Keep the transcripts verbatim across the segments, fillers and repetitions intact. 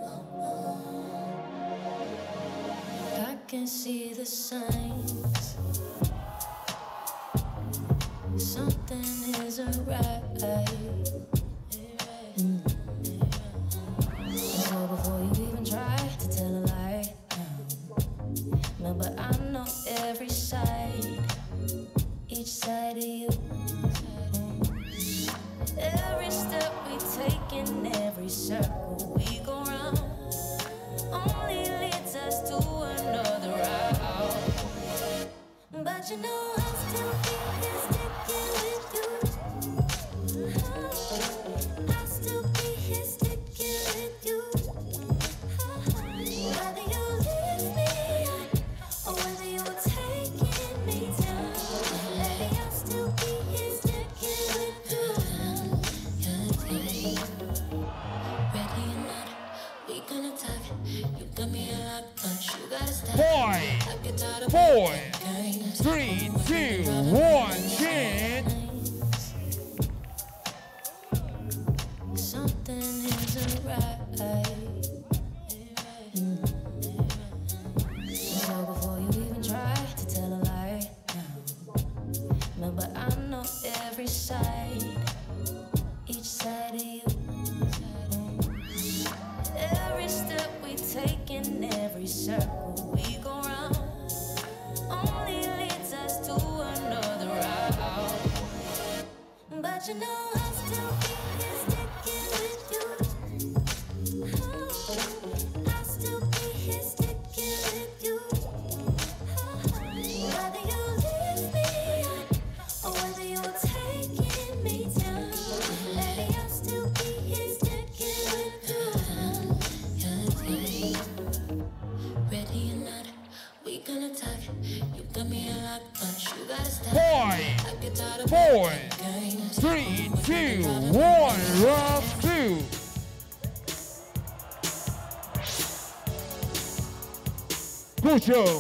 I can see the signs. Something isn't right. Mm. So before you even try to tell a lie, no, but I know every side, each side of you. Every step we take in every circle we go round only leads us to another route. But you know I'll still be here sticking with you. I'll still be here sticking with you. Whether you leave me or whether you're taking me down, baby, I'll still be here sticking with you. Ready or not, we gonna talk. You got me a lock punch, you gotta stop. Five, four, three, two, one, chant. Something isn't right. Mm. So before you even try to tell a lie, no, but I know every side, each side of you. Every step we take in every circle we go round only leads us to another route. But you know I'll still be here sticking with you. I'll still be here sticking with you. Whether you leave me or whether you're taking me down, baby, I'll still be here sticking with you. Ready or not, we gonna talk. You got me a lock punch, you gotta stop. Five, four, three, two, one, round two. Gucchon.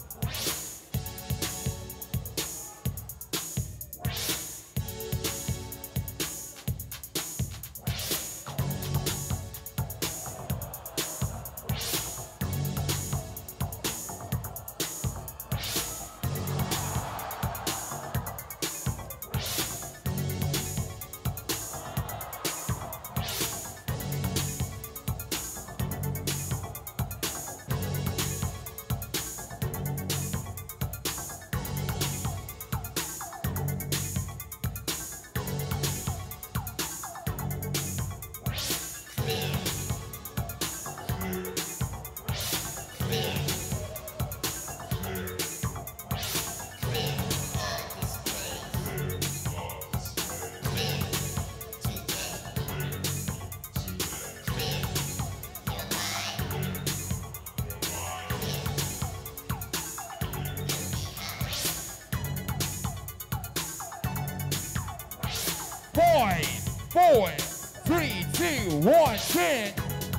Five, four, three, two, one, chant.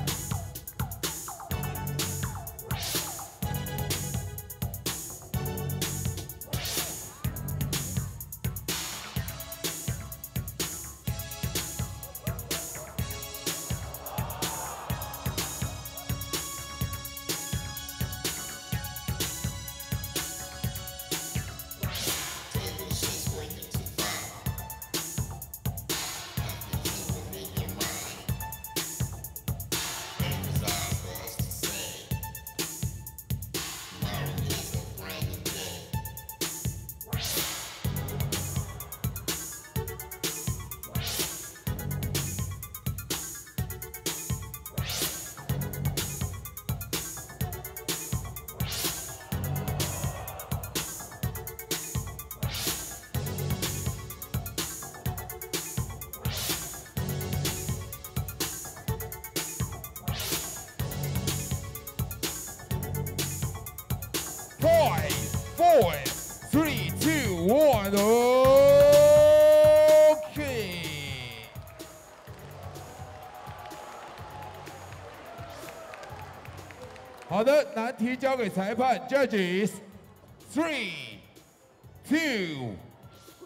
Five, four, three, two, one, OK。好的，难题交给裁判 ，Judges three, two,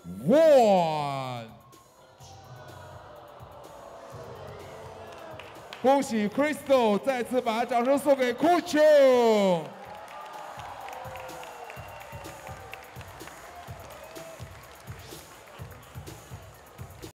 one。 恭喜 Cressto，再次把掌声送给 Gucchon。